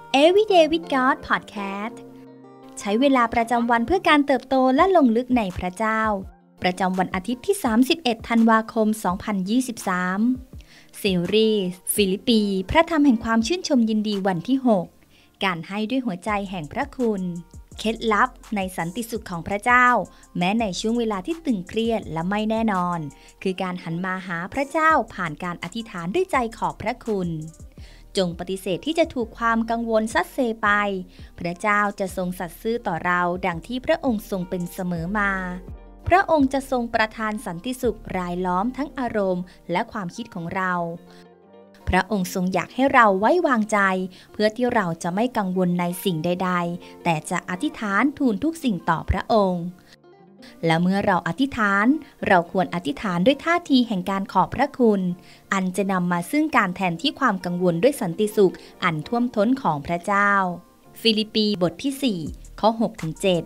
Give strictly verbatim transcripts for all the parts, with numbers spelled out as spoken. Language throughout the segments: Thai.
Everyday with God Podcast ใช้เวลาประจำวันเพื่อการเติบโตและลงลึกในพระเจ้าประจำวันอาทิตย์ที่สามสิบเอ็ดธันวาคมสองพันยี่สิบสามซีรีส์ฟิลิปปีพระธรรมแห่งความชื่นชมยินดีวันที่หกการให้ด้วยหัวใจแห่งพระคุณเคล็ดลับในสันติสุขของพระเจ้าแม้ในช่วงเวลาที่ตึงเครียดและไม่แน่นอนคือการหันมาหาพระเจ้าผ่านการอธิษฐานด้วยใจขอบพระคุณจงปฏิเสธที่จะถูกความกังวลซัดเซไปพระเจ้าจะทรงสัตย์ซื่อต่อเราดังที่พระองค์ทรงเป็นเสมอมาพระองค์จะทรงประทานสันติสุขรายล้อมทั้งอารมณ์และความคิดของเราพระองค์ทรงอยากให้เราไว้วางใจเพื่อที่เราจะไม่กังวลในสิ่งใดๆแต่จะอธิษฐานทูลทุกสิ่งต่อพระองค์และเมื่อเราอธิษฐานเราควรอธิษฐานด้วยท่าทีแห่งการขอบพระคุณอันจะนำมาซึ่งการแทนที่ความกังวลด้วยสันติสุขอันท่วมท้นของพระเจ้าฟิลิปปีบทที่สี่ข้อ หกถึงเจ็ด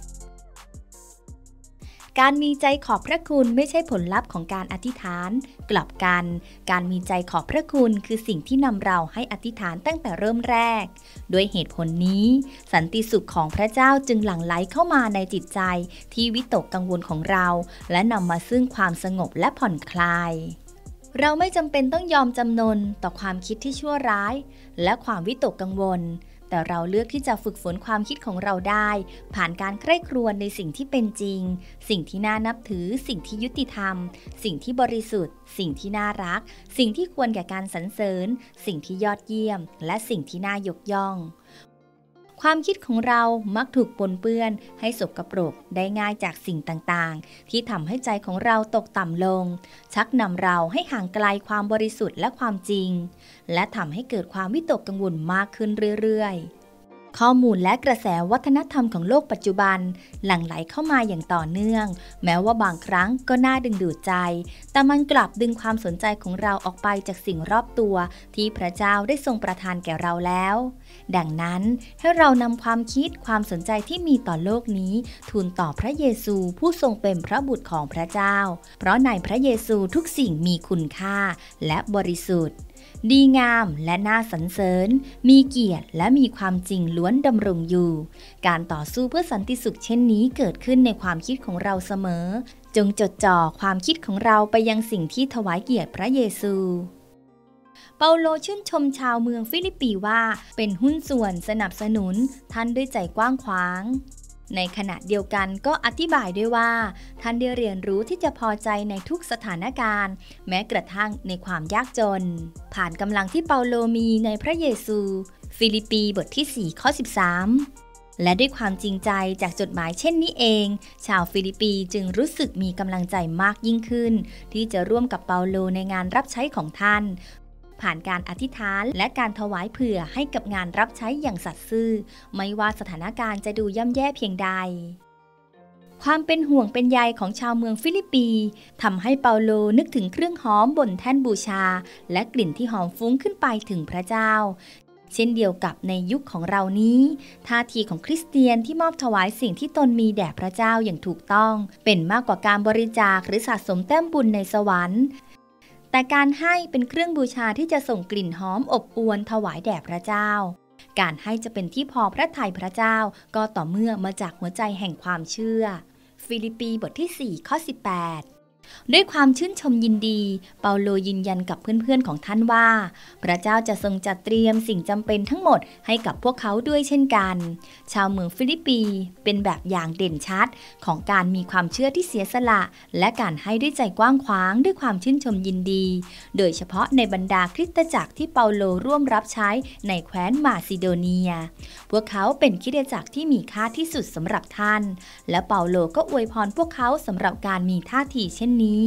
การมีใจขอบพระคุณไม่ใช่ผลลัพธ์ของการอธิษฐานกลับกันการมีใจขอบพระคุณคือสิ่งที่นำเราให้อธิษฐานตั้งแต่เริ่มแรกด้วยเหตุผลนี้สันติสุขของพระเจ้าจึงหลั่งไหลเข้ามาในจิตใจที่วิตกกังวลของเราและนำมาซึ่งความสงบและผ่อนคลายเราไม่จำเป็นต้องยอมจำนนต่อความคิดที่ชั่วร้ายและความวิตกกังวลแต่เราเลือกที่จะฝึกฝนความคิดของเราได้ผ่านการใคร่ครวญในสิ่งที่เป็นจริงสิ่งที่น่านับถือสิ่งที่ยุติธรรมสิ่งที่บริสุทธิ์สิ่งที่น่ารักสิ่งที่ควรแก่การสรรเสริญสิ่งที่ยอดเยี่ยมและสิ่งที่น่ายกย่องความคิดของเรามักถูกปนเปื้อนให้สกปรกได้ง่ายจากสิ่งต่างๆที่ทำให้ใจของเราตกต่ำลงชักนำเราให้ห่างไกลความบริสุทธิ์และความจริงและทำให้เกิดความวิตกกังวลมากขึ้นเรื่อยๆข้อมูลและกระแสวัฒนธรรมของโลกปัจจุบันหลั่งไหลเข้ามาอย่างต่อเนื่องแม้ว่าบางครั้งก็น่าดึงดูดใจแต่มันกลับดึงความสนใจของเราออกไปจากสิ่งรอบตัวที่พระเจ้าได้ทรงประทานแก่เราแล้วดังนั้นให้เรานำความคิดความสนใจที่มีต่อโลกนี้ทูลต่อพระเยซูผู้ทรงเป็นพระบุตรของพระเจ้าเพราะในพระเยซูทุกสิ่งมีคุณค่าและบริสุทธิ์ดีงามและน่าสรรเสริญมีเกียรติและมีความจริงล้วนดำรงอยู่การต่อสู้เพื่อสันติสุขเช่นนี้เกิดขึ้นในความคิดของเราเสมอจงจดจ่อความคิดของเราไปยังสิ่งที่ถวายเกียรติพระเยซูเปาโลชื่นชมชาวเมืองฟิลิปปีว่าเป็นหุ้นส่วนสนับสนุนท่านด้วยใจกว้างขวางในขณะเดียวกันก็อธิบายด้วยว่าท่านได้เรียนรู้ที่จะพอใจในทุกสถานการณ์แม้กระทั่งในความยากจนผ่านกำลังที่เปาโลมีในพระเยซูฟิลิปปีบทที่สี่ข้อสิบสามและด้วยความจริงใจจากจดหมายเช่นนี้เองชาวฟิลิปปีจึงรู้สึกมีกำลังใจมากยิ่งขึ้นที่จะร่วมกับเปาโลในงานรับใช้ของท่านผ่านการอธิษฐานและการถวายเผื่อให้กับงานรับใช้อย่างสัตย์ซื่อไม่ว่าสถานการณ์จะดูย่ำแย่เพียงใดความเป็นห่วงเป็นใยของชาวเมืองฟิลิปปีทำให้เปาโลนึกถึงเครื่องหอมบนแท่นบูชาและกลิ่นที่หอมฟุ้งขึ้นไปถึงพระเจ้าเช่นเดียวกับในยุคของเรานี้ท่าทีของคริสเตียนที่มอบถวายสิ่งที่ตนมีแด่พระเจ้าอย่างถูกต้องเป็นมากกว่าการบริจาคหรือสะสมแต้มบุญในสวรรค์แต่การให้เป็นเครื่องบูชาที่จะส่งกลิ่นหอมอบอวลถวายแด่พระเจ้าการให้จะเป็นที่พอพระทัยพระเจ้าก็ต่อเมื่อมาจากหัวใจแห่งความเชื่อฟิลิปปีบทที่สี่ข้อสิบแปดด้วยความชื่นชมยินดีเปาโลยืนยันกับเพื่อนๆของท่านว่าพระเจ้าจะทรงจัดเตรียมสิ่งจำเป็นทั้งหมดให้กับพวกเขาด้วยเช่นกันชาวเมืองฟิลิปปีเป็นแบบอย่างเด่นชัดของการมีความเชื่อที่เสียสละและการให้ด้วยใจกว้างขวางด้วยความชื่นชมยินดีโดยเฉพาะในบรรดาคริสตจักรที่เปาโลร่วมรับใช้ในแคว้นมาซิโดเนียพวกเขาเป็นคริสตจักรที่มีค่าที่สุดสำหรับท่านและเปาโลก็อวยพรพวกเขาสำหรับการมีท่าทีเช่นนี้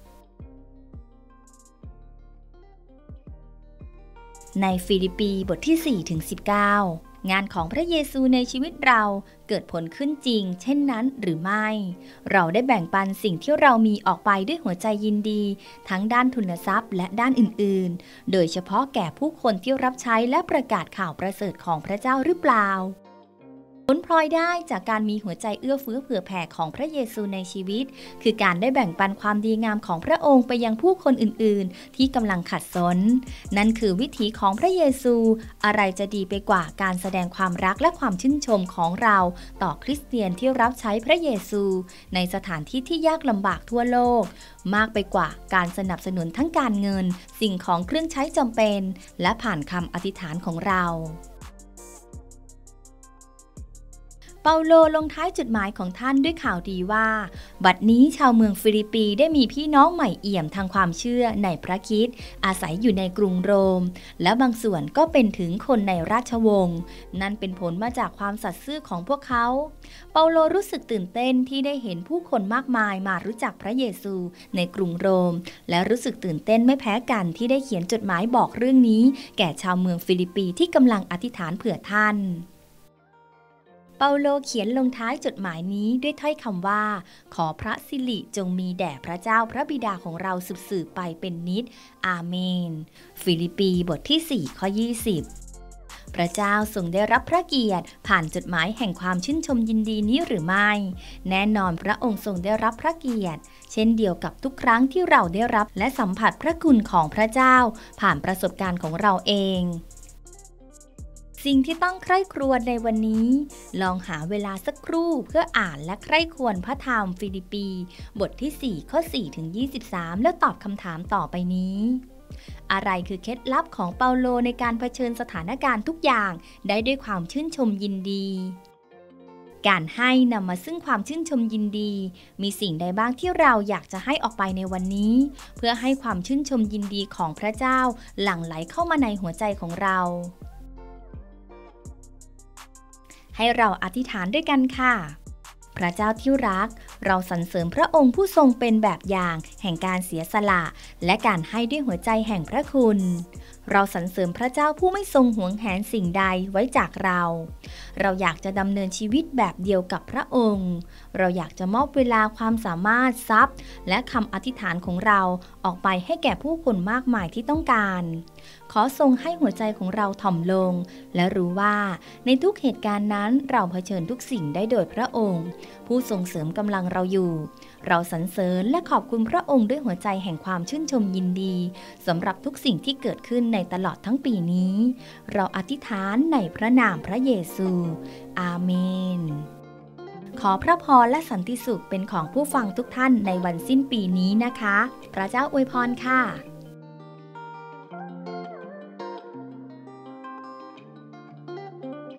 ในฟิลิปปีบทที่ สี่ถึงสิบเก้า งานของพระเยซูในชีวิตเราเกิดผลขึ้นจริงเช่นนั้นหรือไม่เราได้แบ่งปันสิ่งที่เรามีออกไปด้วยหัวใจยินดีทั้งด้านทุนทรัพย์และด้านอื่นๆโดยเฉพาะแก่ผู้คนที่รับใช้และประกาศข่าวประเสริฐของพระเจ้าหรือเปล่าผลพลอยได้จากการมีหัวใจเอื้อเฟื้อเผื่อแผ่ของพระเยซูในชีวิตคือการได้แบ่งปันความดีงามของพระองค์ไปยังผู้คนอื่นๆที่กำลังขัดสนนั่นคือวิถีของพระเยซูอะไรจะดีไปกว่าการแสดงความรักและความชื่นชมของเราต่อคริสเตียนที่รับใช้พระเยซูในสถานที่ที่ยากลำบากทั่วโลกมากไปกว่าการสนับสนุนทั้งการเงินสิ่งของเครื่องใช้จำเป็นและผ่านคำอธิษฐานของเราเปาโลลงท้ายจุดหมายของท่านด้วยข่าวดีว่าบัดนี้ชาวเมืองฟิลิปปีได้มีพี่น้องใหม่เอี่ยมทางความเชื่อในพระคริสต์อาศัยอยู่ในกรุงโรมและบางส่วนก็เป็นถึงคนในราชวงศ์นั่นเป็นผลมาจากความสัตย์ซื่อของพวกเขาเปาโลรู้สึกตื่นเต้นที่ได้เห็นผู้คนมากมายมารู้จักพระเยซูในกรุงโรมและรู้สึกตื่นเต้นไม่แพ้กันที่ได้เขียนจดหมายบอกเรื่องนี้แก่ชาวเมืองฟิลิปปีที่กำลังอธิษฐานเผื่อท่านเปาโลเขียนลงท้ายจดหมายนี้ด้วยถ้อยคำว่าขอพระสิริจงมีแด่พระเจ้าพระบิดาของเราสืบๆไปเป็นนิจอาเมนฟิลิปปีบทที่สี่ข้อยี่สิบพระเจ้าทรงได้รับพระเกียรติผ่านจดหมายแห่งความชื่นชมยินดีนี้หรือไม่แน่นอนพระองค์ทรงได้รับพระเกียรติเช่นเดียวกับทุกครั้งที่เราได้รับและสัมผัสพระคุณของพระเจ้าผ่านประสบการณ์ของเราเองสิ่งที่ต้องใคร่ครวญในวันนี้ลองหาเวลาสักครู่เพื่ออ่านและใคร่ครวญพระธรรมฟิลิปปีบทที่สี่ข้อสี่ถึงยี่สิบสามแล้วตอบคำถามต่อไปนี้อะไรคือเคล็ดลับของเปาโลในการเผชิญสถานการณ์ทุกอย่างได้ด้วยความชื่นชมยินดีการให้นำมาซึ่งความชื่นชมยินดีมีสิ่งใดบ้างที่เราอยากจะให้ออกไปในวันนี้เพื่อให้ความชื่นชมยินดีของพระเจ้าหลั่งไหลเข้ามาในหัวใจของเราให้เราอธิษฐานด้วยกันค่ะพระเจ้าที่รักเราสรรเสริญพระองค์ผู้ทรงเป็นแบบอย่างแห่งการเสียสละและการให้ด้วยหัวใจแห่งพระคุณเราสรรเสริญพระเจ้าผู้ไม่ทรงหวงแหนสิ่งใดไว้จากเราเราอยากจะดำเนินชีวิตแบบเดียวกับพระองค์เราอยากจะมอบเวลาความสามารถทรัพย์และคำอธิษฐานของเราออกไปให้แก่ผู้คนมากมายที่ต้องการขอทรงให้หัวใจของเราถ่อมลงและรู้ว่าในทุกเหตุการณ์นั้นเราเผชิญทุกสิ่งได้โดยพระองค์ผู้ทรงเสริมกำลังเราอยู่เราสรรเสริญและขอบคุณพระองค์ด้วยหัวใจแห่งความชื่นชมยินดีสำหรับทุกสิ่งที่เกิดขึ้นในตลอดทั้งปีนี้เราอธิษฐานในพระนามพระเยซูอาเมนขอพระพรและสันติสุขเป็นของผู้ฟังทุกท่านในวันสิ้นปีนี้นะคะพระเจ้าอวยพรค่ะ